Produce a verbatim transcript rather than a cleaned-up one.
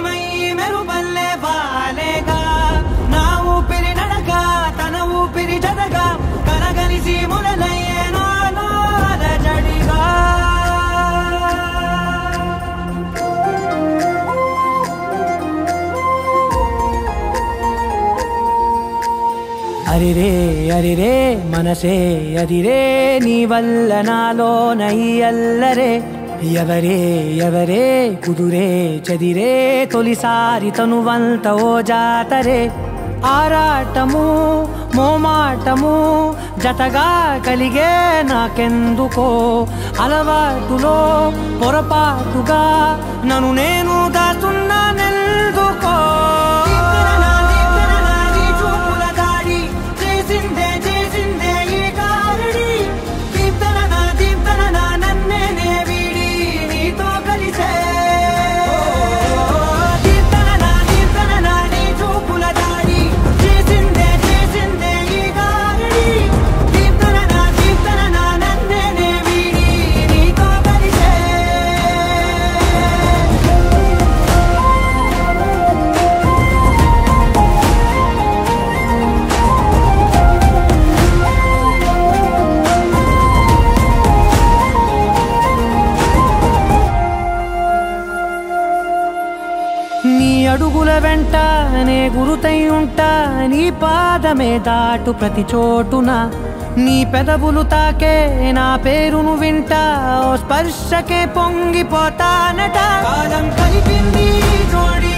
ఏకమై మెరుపల్లే వాలేగా నా ఊపిరి నడక తన ఊపిరి జతగా కలగలిసి మొదలయ్యే నాలో అలజడిగా అరిరే అరిరే మనసే అరిరే నీ వల్ల నాలో నై అల్లరే ఎవరే ఎవరే కుదురే చదిరే తొలిసారి తనువంత ఓ జాతరే ఆరాటము మోమాటము జతగా కలిగే నాకెందుకో అలవాటులో పొరపాటుగా నన్ను నేను దాస్తున్నానెందుకో అడుగుల వెంట నే గురుతై ఉంటా నీ పాదమే దాటు ప్రతి చోటున నీ పెదవులు తాకే నా పేరును వింటా ఓ స్పర్శకే పొంగిపోతానట కాలం కలిపింది జోడి